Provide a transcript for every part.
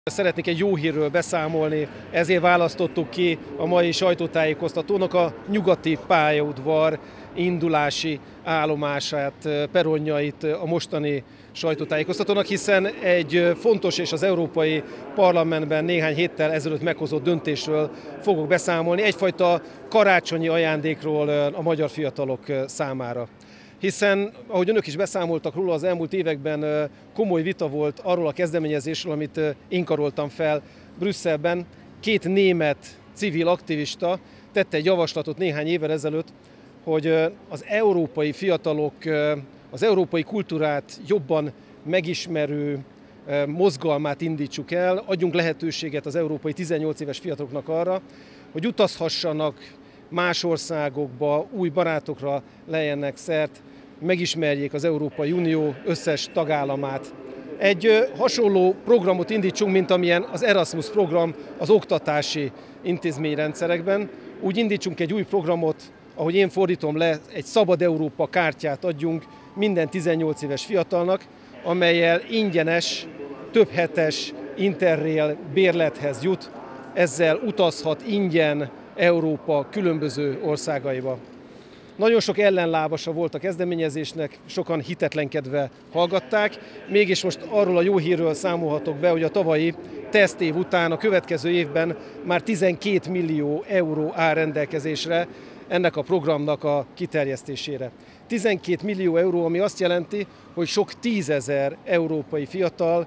Szeretnék egy jó hírről beszámolni, ezért választottuk ki a mai sajtótájékoztatónak a nyugati pályaudvar indulási állomását, peronjait a mostani sajtótájékoztatónak, hiszen egy fontos és az Európai Parlamentben néhány héttel ezelőtt meghozott döntésről fogok beszámolni, egyfajta karácsonyi ajándékról a magyar fiatalok számára. Hiszen, ahogy önök is beszámoltak róla, az elmúlt években komoly vita volt arról a kezdeményezésről, amit én karoltam fel Brüsszelben. Két német civil aktivista tette egy javaslatot néhány évvel ezelőtt, hogy az európai fiatalok az európai kultúrát jobban megismerő mozgalmát indítsuk el, adjunk lehetőséget az európai 18 éves fiataloknak arra, hogy utazhassanak más országokba, új barátokra lejjenek szert, megismerjék az Európai Unió összes tagállamát. Egy hasonló programot indítsunk, mint amilyen az Erasmus program az oktatási intézményrendszerekben. Úgy indítsunk egy új programot, ahogy én fordítom le, egy Szabad Európa kártyát adjunk minden 18 éves fiatalnak, amellyel ingyenes, több hetes Interrail bérlethez jut, ezzel utazhat ingyen Európa különböző országaiba. Nagyon sok ellenlábasa volt a kezdeményezésnek, sokan hitetlenkedve hallgatták, mégis most arról a jó hírről számolhatok be, hogy a tavalyi tesztév után a következő évben már 12 millió euró áll rendelkezésre ennek a programnak a kiterjesztésére. 12 millió euró, ami azt jelenti, hogy sok tízezer európai fiatal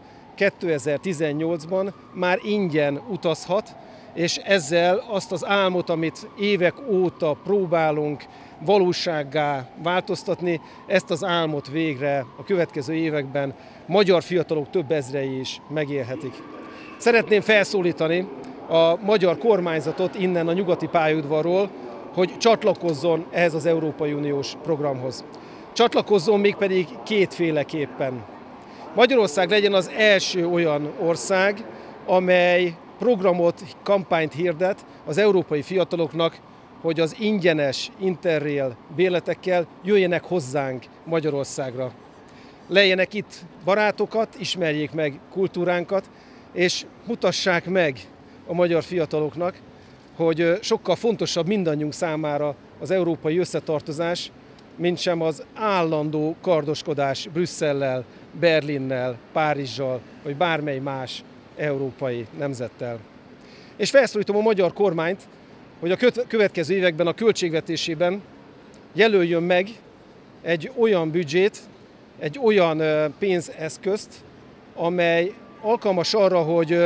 2018-ban már ingyen utazhat, és ezzel azt az álmot, amit évek óta próbálunk valósággá változtatni, ezt az álmot végre a következő években magyar fiatalok több ezrei is megélhetik. Szeretném felszólítani a magyar kormányzatot innen a nyugati pályaudvarról, hogy csatlakozzon ehhez az Európai Uniós programhoz. Csatlakozzon mégpedig kétféleképpen. Magyarország legyen az első olyan ország, amely programot, kampányt hirdet az európai fiataloknak, hogy az ingyenes Interrail bérletekkel jöjjenek hozzánk Magyarországra. Lejjenek itt barátokat, ismerjék meg kultúránkat, és mutassák meg a magyar fiataloknak, hogy sokkal fontosabb mindannyiunk számára az európai összetartozás, mint sem az állandó kardoskodás Brüsszellel, Berlinnel, Párizsal, vagy bármely más európai nemzettel. És felszólítom a magyar kormányt, hogy a következő években a költségvetésében jelöljön meg egy olyan büdzsét, egy olyan pénzeszközt, amely alkalmas arra, hogy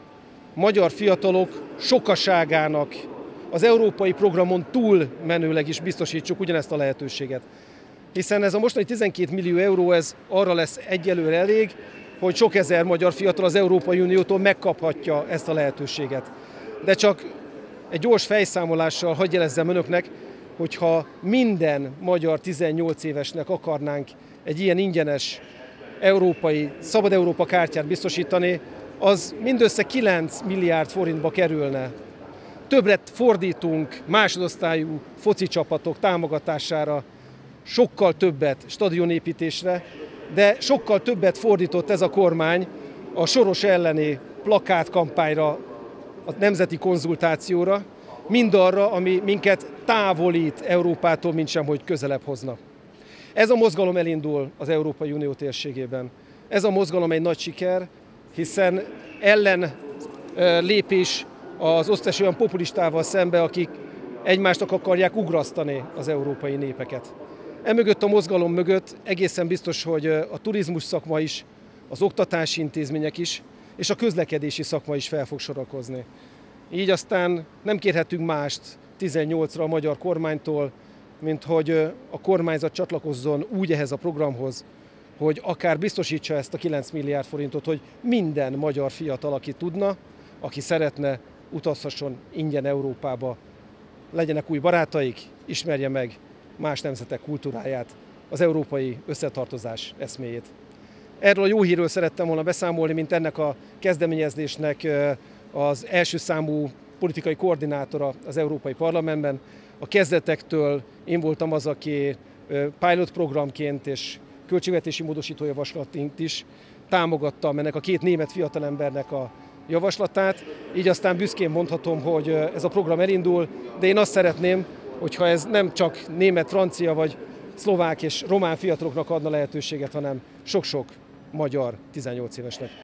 magyar fiatalok sokaságának az európai programon túl menőleg is biztosítsuk ugyanezt a lehetőséget. Hiszen ez a mostani 12 millió euró, ez arra lesz egyelőre elég, hogy sok ezer magyar fiatal az Európai Uniótól megkaphatja ezt a lehetőséget. De csak egy gyors fejszámolással hadd jelezzem önöknek, hogyha minden magyar 18 évesnek akarnánk egy ilyen ingyenes európai, Szabad Európa kártyát biztosítani, az mindössze 9 milliárd forintba kerülne. Többet fordítunk másodosztályú foci csapatok támogatására, sokkal többet stadionépítésre, de sokkal többet fordított ez a kormány a Soros elleni plakátkampányra, a nemzeti konzultációra, mindarra, ami minket távolít Európától, mintsem, hogy közelebb hozna. Ez a mozgalom elindul az Európai Unió térségében. Ez a mozgalom egy nagy siker, hiszen lépés az összes olyan populistával szembe, akik egymásnak akarják ugrasztani az európai népeket. Emögött a mozgalom mögött egészen biztos, hogy a turizmus szakma is, az oktatási intézmények is, és a közlekedési szakma is fel fog sorakozni. Így aztán nem kérhetünk mást 18-ra a magyar kormánytól, mint hogy a kormányzat csatlakozzon úgy ehhez a programhoz, hogy akár biztosítsa ezt a 9 milliárd forintot, hogy minden magyar fiatal, aki tudna, aki szeretne, utazhasson ingyen Európába, legyenek új barátaik, ismerje meg más nemzetek kultúráját, az európai összetartozás eszméjét. Erről a jó hírről szerettem volna beszámolni, mint ennek a kezdeményezésnek az első számú politikai koordinátora az Európai Parlamentben. A kezdetektől én voltam az, aki pilot programként és költségvetési módosítójavaslatként is támogattam ennek a két német fiatalembernek a javaslatát, így aztán büszkén mondhatom, hogy ez a program elindul, de én azt szeretném, hogyha ez nem csak német, francia vagy szlovák és román fiataloknak adna lehetőséget, hanem sok-sok magyar 18 évesnek.